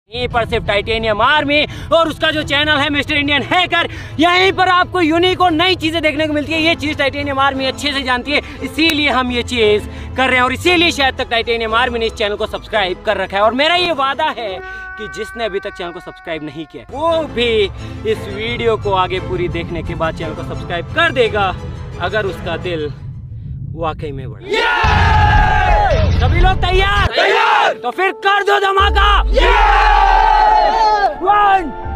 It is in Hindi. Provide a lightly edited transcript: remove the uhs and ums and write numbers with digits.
यहीं पर सिर्फ टाइटेनियम आर्मी और उसका जो चैनल है मिस्टर इंडियन हैकर, यहीं पर आपको यूनिक और नई चीजें देखने को मिलती है। ये चीज टाइटेनियम आर्मी अच्छे से जानती है, इसीलिए हम ये चीज कर रहे हैं और इसीलिए शायद तक टाइटेनियम आर्मी ने इस चैनल को सब्सक्राइब कर रखा है। और मेरा ये वादा है कि जिसने अभी तक चैनल को सब्सक्राइब नहीं किया वो भी इस वीडियो को आगे पूरी देखने के बाद चैनल को सब्सक्राइब कर देगा, अगर उसका दिल वाकई में बड़ा। सभी लोग तैयार? तो फिर कर दो धमाका। 1